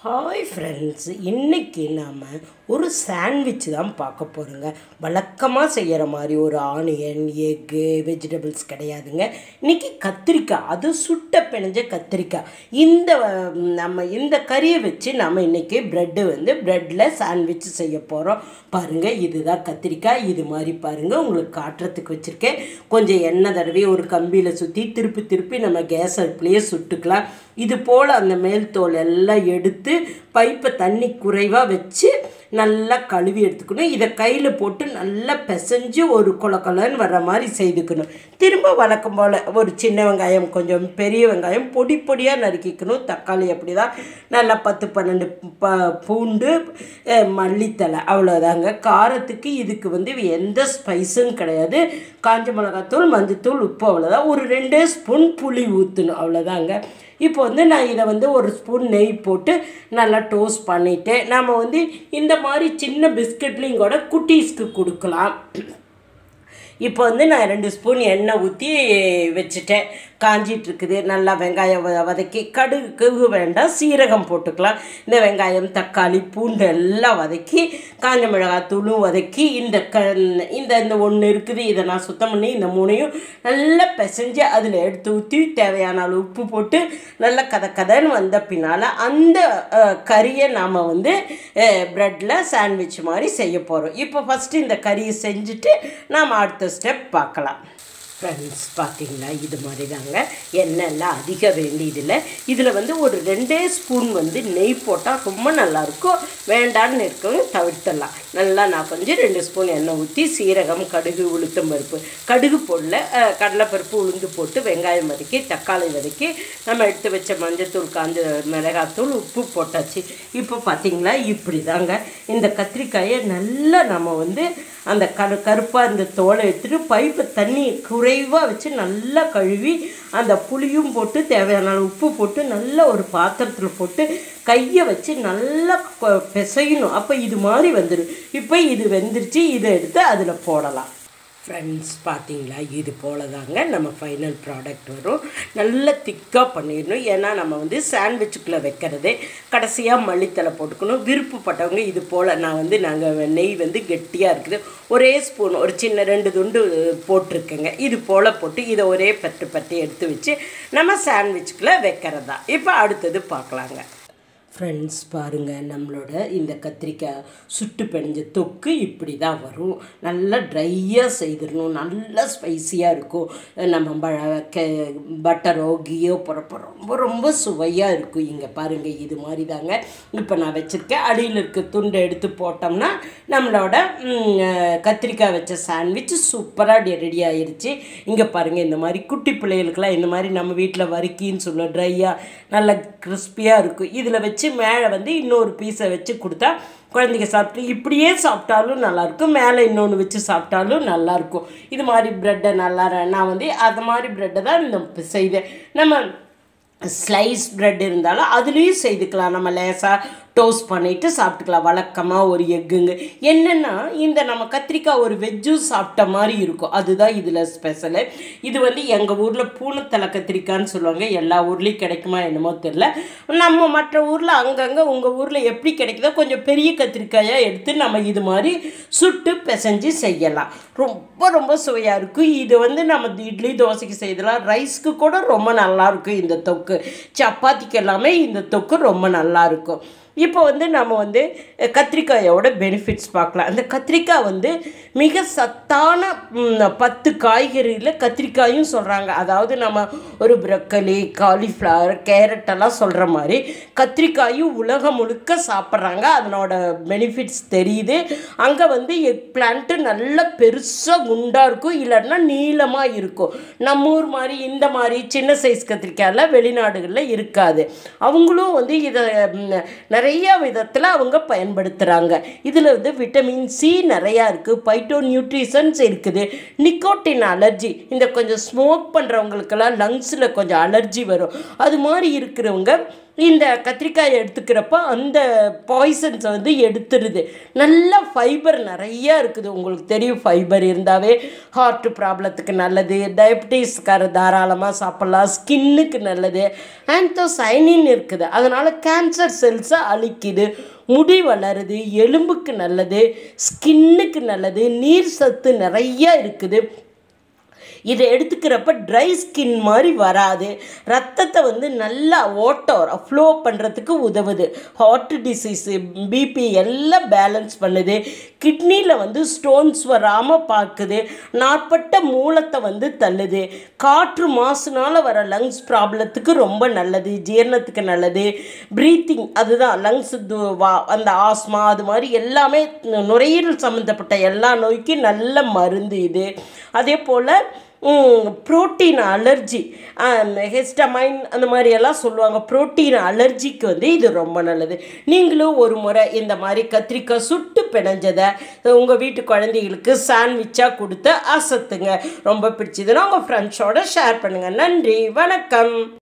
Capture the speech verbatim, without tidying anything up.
Hi friends, இன்னைக்கு நாம ஒரு சாண்ட்விச் தான் பார்க்க போறோங்க. வழக்கமா செய்யற மாதிரி ஒரு ஆனியன், எக், வெஜிடபிள்ஸ் கிடையாதுங்க. இன்னைக்கு கத்திரிக்காய், அது சுட்ட பிணைஞ்ச கத்திரிக்காய். இந்த நம்ம இந்த கறியை வச்சு நாம இன்னைக்கு பிரெட் வந்து பிரெட்ல சாண்ட்விச் செய்ய போறோம். பாருங்க, இதுதான் கத்திரிக்காய். இது மாதிரி பாருங்க, உங்களுக்கு காட்டுறதுக்கு வச்சிருக்கேன். கொஞ்சம் எண்ணெய் தடவி ஒரு கம்பியில சுத்தி திருப்பி திருப்பி நம்ம கேஸ் அடுப்புலயே சுட்டுக்கலாம். இது போல் அந்த மேல் தோல் எல்லாம் எடுத்து பைப்பை தண்ணி குறைவாக வச்சு நல்லா கழுவி எடுத்துக்கணும். இதை கையில் போட்டு நல்லா பிசைஞ்சு ஒரு கொல கொலன்னு வர்ற மாதிரி செய்துக்கணும். திரும்ப வழக்கம் போல் ஒரு சின்ன வெங்காயம், கொஞ்சம் பெரிய வெங்காயம் பொடி பொடியாக நறுக்கிக்கணும். தக்காளி அப்படி தான் நல்லா பத்து பன்னெண்டு ப பூண்டு, மல்லித்தலை, அவ்வளோதாங்க. காரத்துக்கு இதுக்கு வந்து எந்த ஸ்பைஸும் கிடையாது. காஞ்ச மிளகாத்தூள், மஞ்சத்தூள், உப்பு, அவ்வளோதான். ஒரு ரெண்டு ஸ்பூன் புளி ஊற்றணும், அவ்வளோதாங்க. இப்போ வந்து நான் இதை வந்து ஒரு ஸ்பூன் நெய் போட்டு நல்லா டோஸ்ட் பண்ணிவிட்டு நம்ம வந்து இந்த மாதிரி சின்ன பிஸ்கட்லையும் கூட குட்டீஸ்க்கு கொடுக்கலாம். இப்போ வந்து நான் ரெண்டு ஸ்பூன் எண்ணெய் ஊற்றி வச்சுட்டேன். காஞ்சிட்ருக்குது. நல்லா வெங்காயம் வதக்கி, கடுகு வேண்டாம், சீரகம் போட்டுக்கலாம். இந்த வெங்காயம், தக்காளி, பூண்டு எல்லாம் வதக்கி, காஞ்ச மிளகாத்தூளும் வதக்கி, இந்த க இந்த இந்த ஒன்று இருக்குது, இதை நான் சுத்தம் பண்ணி இந்த மூணையும் நல்லா பிசைஞ்சு அதில் எடுத்து ஊற்றி தேவையான அளவு உப்பு போட்டு நல்லா கதை கதைன்னு வந்த பின்னால் அந்த கறியை நாம் வந்து ப்ரெட்டில் சாண்ட்விச் மாதிரி செய்ய போகிறோம். இப்போ ஃபஸ்ட்டு இந்த கறியை செஞ்சுட்டு நாம் அடுத்த ஸ்டெப் பார்க்கலாம். ஃப்ரெண்ட்ஸ், பார்த்தீங்களா, இது மாதிரி தாங்க. எண்ணெய்லாம் அதிகம் வேண்டியதில்லை. இதில் வந்து ஒரு ரெண்டே ஸ்பூன் வந்து நெய் போட்டால் ரொம்ப நல்லாயிருக்கும். வேண்டான்னு இருக்கவும் தவிர்த்தலாம். நல்லா நான் கொஞ்சம் ரெண்டு ஸ்பூன் எண்ணெய் ஊற்றி சீரகம், கடுகு, உளுத்தம் பருப்பு, கடுகு போடல, கடலைப்பருப்பு, உளுந்து போட்டு வெங்காயம் வதக்கி, தக்காளி வதக்கி, நம்ம எடுத்து வச்ச மஞ்சத்தூள், காஞ்ச மிளகாத்தூள், உப்பு போட்டாச்சு. இப்போ பார்த்தீங்களா, இப்படி தாங்க. இந்த கத்திரிக்காயை நல்லா நம்ம வந்து அந்த கரு கருப்பாக இந்த தோலை எடுத்துகிட்டு பைப்பு தண்ணி குறைவாக வச்சு நல்லா கழுவி அந்த புளியும் போட்டு தேவையான உப்பு போட்டு நல்லா ஒரு பாத்திரத்தில் போட்டு கையை வச்சு நல்லா பிசையணும். அப்போ இது மாதிரி வந்துடும். இப்போ இது வெந்துருச்சு. இதை எடுத்து அதில் போடலாம். ஃப்ரெண்ட்ஸ், பார்த்தீங்களா, இது போல் தாங்க நம்ம ஃபைனல் ப்ராடக்ட் வரும். நல்லா திக்காக பண்ணிடணும். ஏன்னா நம்ம வந்து சாண்ட்விச்சுக்குள்ளே வைக்கிறது. கடைசியாக மல்லித்தலை போட்டுக்கணும். விருப்பப்பட்டவங்க இது போல் நான் வந்து நாங்கள் நெய் வந்து கெட்டியாக இருக்குது, ஒரே ஸ்பூன் ஒரு சின்ன ரெண்டு துண்டு போட்டிருக்கேங்க. இது போல் போட்டு இதை ஒரே பட்டு பட்டு எடுத்து வச்சு நம்ம சாண்ட்விச்சுக்குள்ளே வைக்கிறதா. இப்போ அடுத்தது பார்க்கலாங்க. ஃப்ரெண்ட்ஸ், பாருங்கள், நம்மளோட இந்த கத்திரிக்காய் சுட்டு பிணைஞ்ச தொக்கு இப்படி தான் வரும். நல்லா ட்ரையாக செய்திடணும். நல்லா ஸ்பைஸியாக இருக்கும். நம்ம ப கே பட்டரோ கீயோ போகிறப்போ ரொம்ப ரொம்ப சுவையாக இருக்கும். இங்கே பாருங்கள், இது மாதிரி தாங்க இப்போ நான் வச்சுருக்கேன். அடியில் இருக்க துண்டை எடுத்து போட்டோம்னா நம்மளோட கத்திரிக்காய் வச்ச சாண்ட்விச் சூப்பராக ரெடி ஆயிடுச்சு. இங்கே பாருங்கள், இந்த மாதிரி குட்டி பிள்ளைகளுக்கெல்லாம் இந்த மாதிரி நம்ம வீட்டில் வறுக்கின்னு சொல்லுவோம், ட்ரையாக நல்லா கிறிஸ்பியாக இருக்கும். இதில் வச்சு மேலே வந்து இன்னொரு பீஸை வச்சு கொடுத்தா குழந்தைங்க சாப்பிட்டு இப்படியே சாப்பிட்டாலும் நல்லாயிருக்கும், மேலே இன்னொன்று வச்சு சாப்பிட்டாலும் நல்லாயிருக்கும். இது மாதிரி ப்ரெட்டை நல்லா நான் வந்து அது மாதிரி ப்ரெட்டை தான் இந்த செய்தேன். நம்ம ஸ்லைஸ் ப்ரெட் இருந்தாலும் அதுலேயும் செய்துக்கலாம். நம்ம லேசாக டோஸ்ட் பண்ணிவிட்டு சாப்பிட்டுக்கலாம். வழக்கமாக ஒரு எக்குங்க. என்னென்னா, இந்த நம்ம கத்திரிக்காய் ஒரு வெஜ்ஜும் சாப்பிட்ட மாதிரி இருக்கும். அதுதான் இதில் ஸ்பெஷலு. இது வந்து எங்கள் ஊரில் பூனைத்தலை கத்திரிக்காய்ன்னு சொல்லுவாங்க. எல்லா ஊர்லேயும் கிடைக்குமா என்னமோ தெரில. நம்ம மற்ற ஊரில் அங்கங்கே உங்கள் ஊரில் எப்படி கிடைக்குதோ கொஞ்சம் பெரிய கத்திரிக்காயாக எடுத்து நம்ம இது மாதிரி சுட்டு பிசைஞ்சு செய்யலாம். ரொம்ப ரொம்ப சுவையாக இருக்கும். இது வந்து நம்ம இட்லி தோசைக்கு செய்யலாம். ரைஸ்க்கு கூட ரொம்ப நல்லாயிருக்கும் இந்த தொக்கு. சப்பாத்திக்கு எல்லாமே இந்த தொக்கு ரொம்ப நல்லாயிருக்கும். இப்போ வந்து நம்ம வந்து கத்திரிக்காயோட பெனிஃபிட்ஸ் பார்க்கலாம். அந்த கத்திரிக்காய் வந்து மிக சத்தான பத்து காய்கறியில் கத்திரிக்காயும் சொல்கிறாங்க. அதாவது நம்ம ஒரு ப்ரொக்கலி, காலிஃப்ளவர், கேரட்டெல்லாம் சொல்கிற மாதிரி கத்திரிக்காயும் உலகம் முழுக்க சாப்பிட்றாங்க. அதனோட பெனிஃபிட்ஸ் தெரியுது. அங்கே வந்து எக் பிளான்ட்டு நல்லா பெருசாக குண்டாக இருக்கும், இல்லைன்னா நீளமாக இருக்கும். நம்ம ஊர் மாதிரி இந்த மாதிரி சின்ன சைஸ் கத்திரிக்காயில் வெளிநாடுகளில் இருக்காது. அவங்களும் வந்து இதை நிறைய விதத்தில் அவங்க பயன்படுத்துகிறாங்க. இதில் வந்து விட்டமின் சி நிறையா இருக்குது, பைட்டோ நியூட்ரிஷன்ஸ் இருக்குது, நிக்கோட்டின் அலர்ஜி, இந்த கொஞ்சம் ஸ்மோக் பண்ணுறவங்களுக்கெல்லாம் லங்ஸில் கொஞ்சம் அலர்ஜி வரும், அது மாதிரி இருக்கிறவங்க இந்த கத்திரிக்காய் எடுத்துக்கிறப்ப அந்த பாய்சன்ஸை வந்து எடுத்துடுது. நல்ல ஃபைபர் நிறையா இருக்குது. உங்களுக்கு தெரியும், ஃபைபர் இருந்தாவே ஹார்ட் ப்ராப்ளத்துக்கு நல்லது, டயபிட்டிஸ்கார தாராளமாக சாப்பிட்லாம், ஸ்கின்னுக்கு நல்லது, ஆந்தோ சைனின் இருக்குது, அதனால் கேன்சர் செல்ஸை அழிக்குது, முடி வளருது, எலும்புக்கு நல்லது, ஸ்கின்னுக்கு நல்லது, நீர் சத்து நிறையா இருக்குது. இதை எடுத்துக்கிறப்ப ட்ரை ஸ்கின் மாதிரி வராது, ரத்தத்தை வந்து நல்லா ஓட்டர் ஃப்ளோ பண்ணுறதுக்கு உதவுது, ஹார்ட் டிசீஸு பிபி எல்லாம் பேலன்ஸ் பண்ணுது, கிட்னியில் வந்து ஸ்டோன்ஸ் வராமல் பார்க்குது, நாட்பட்ட மூலத்தை வந்து தள்ளுது, காற்று மாசுனால் வர லங்ஸ் ப்ராப்ளத்துக்கு ரொம்ப நல்லது, ஜீரணத்துக்கு நல்லது, ப்ரீத்திங் அதுதான் லங்ஸ் வா அந்த ஆஸ்மா அது மாதிரி எல்லாமே நுரையீரல் சம்மந்தப்பட்ட எல்லா நோய்க்கும் நல்ல மருந்து இது. அதே போல் ப்ரோட்டீன் அலர்ஜி, ஹிஸ்டமைன் அந்த மாதிரியெல்லாம் சொல்லுவாங்க, ப்ரோட்டீன் அலர்ஜிக்கு வந்து இது ரொம்ப நல்லது. நீங்களும் ஒரு முறை இந்த மாதிரி கத்திரிக்காய் சுட்டு பிணைஞ்சதை உங்கள் வீட்டு குழந்தைகளுக்கு சாண்ட்விச்சாக கொடுத்து அசத்துங்க. ரொம்ப பிடிச்சதுன்னா உங்கள் ஃப்ரெண்ட்ஸோடு ஷேர் பண்ணுங்கள். நன்றி, வணக்கம்.